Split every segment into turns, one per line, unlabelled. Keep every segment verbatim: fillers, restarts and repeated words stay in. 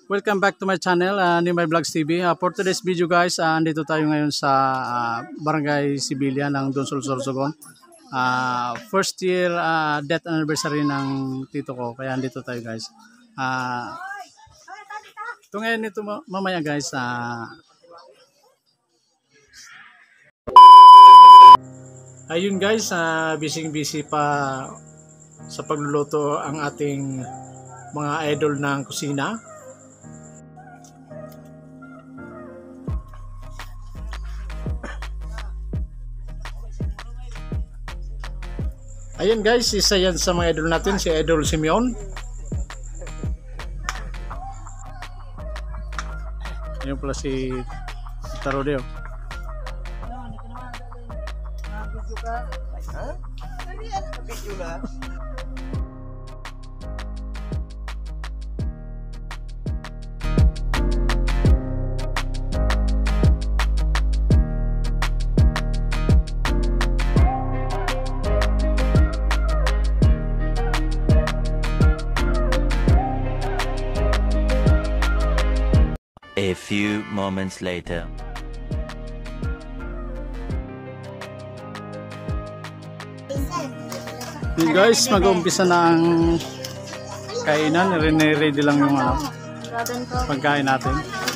Welcome back to my channel, uh, Ni My Vlogs T V. Uh, for today's video guys, uh, andito tayo ngayon sa uh, Barangay Sibilya ng Dunsol, Sorsogon. Uh, first year uh, death anniversary ng tito ko, kaya andito tayo guys. Uh, ito ngayon ito mamaya guys. Uh, ayun guys, uh, busy busy pa sa pagluluto ang ating mga idol ng kusina. Ayan guys, isa yan sa mga idol natin, si Idol Simeon. Ayan pala si Tarodeo.
A few moments later.
Hey guys, mag-uumpisa na ang kainan. Ready lang yung ano, pagkain natin.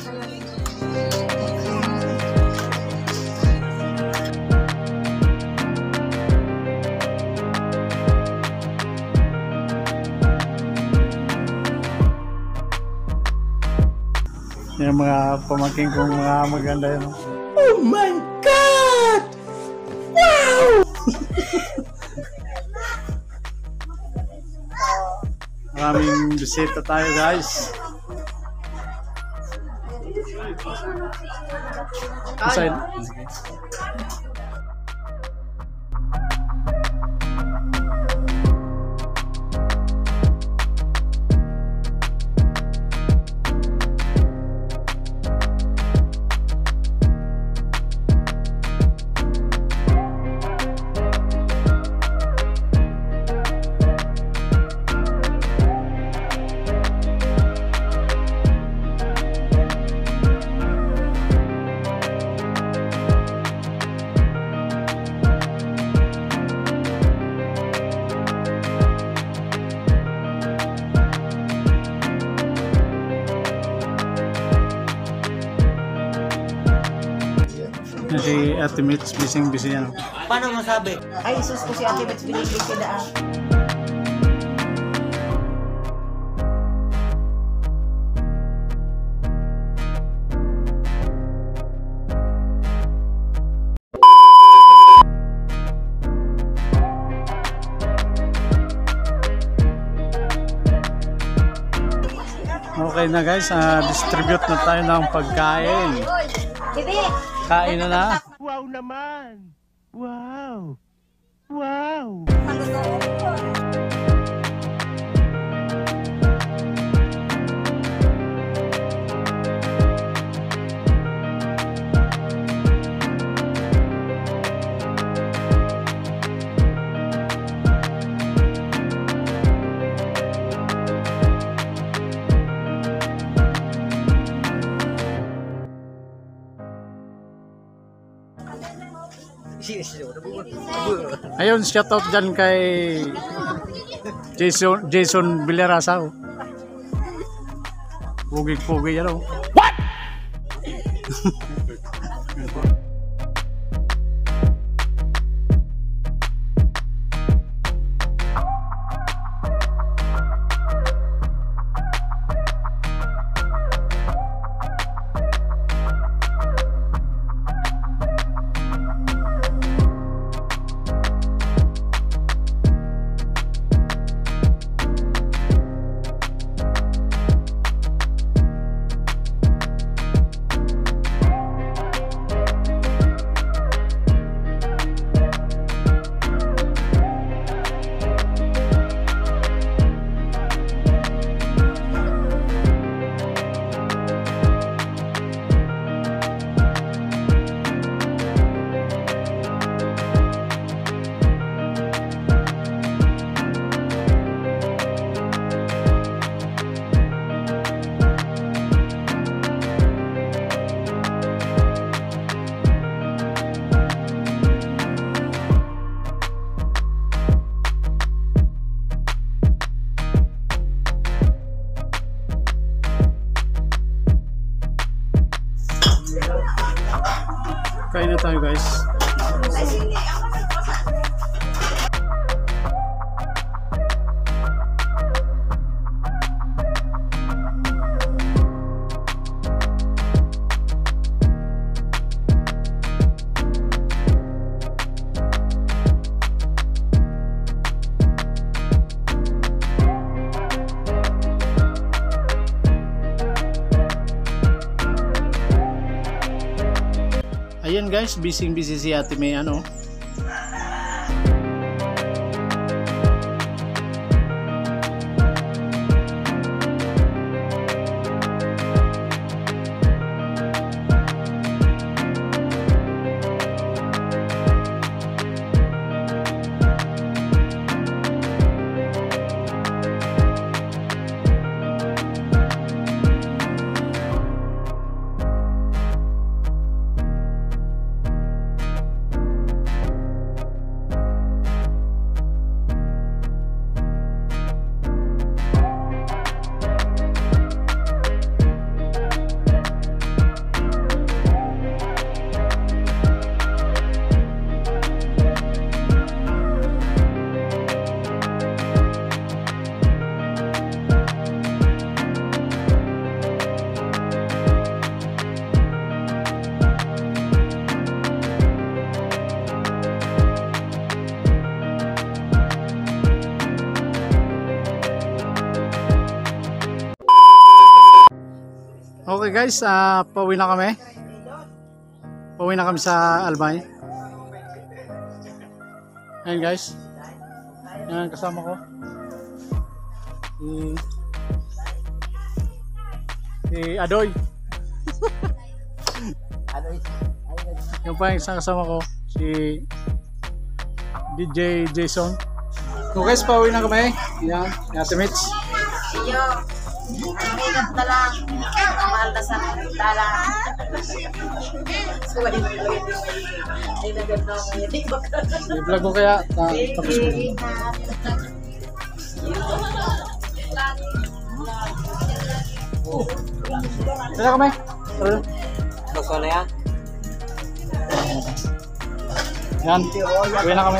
Yung mga pamangking kong mga maganda yun. Oh my God! Wow! Maraming bisita tayo guys. Aside. Si Ate Mitch, busy-busy yan.
Paano masabi? Ay, sus ko si Ate Mitch, binigay ka daan.
Okay na guys, uh, distribute na tayo ng pagkain. Kain na na.
Wow naman! Wow! Wow!
Ayun, shoutout dyan kay Jason Jason Villarasa. Pugig-pugig yan. What? Kain na tayo guys. Ayan guys, busy busy si Ate May ano. Okay guys, uh, pauwi na kami. Pauwi na kami sa Albay. Ayan guys. Ayan kasama ko. Si, si Adoy. Yung pa yung isang kasama ko, si D J Jason. So guys, pauwi na kami. Ayan, Ate Mitch.
Iyo. Ang hirap na lang. Mahal na sa tala. So, wali mo lang. Ay, naganda mo yun.
I-vlog ko kaya. Ta tapos ko. Tara kami. Tara.
Gusto na yan?
Yan. Uwi na kami.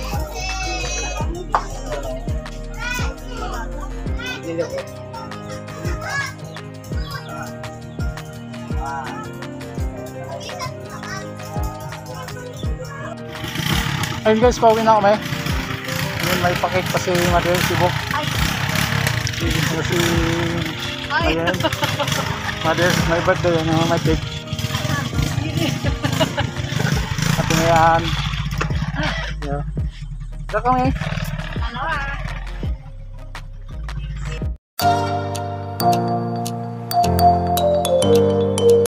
Ayun guys, pauwi na kami. Ayun, may pakik pa si Mother Sibok. Si, si, ayun. Mother, may birthday yan, yung may cake. At yan. Yeah. Tara kami.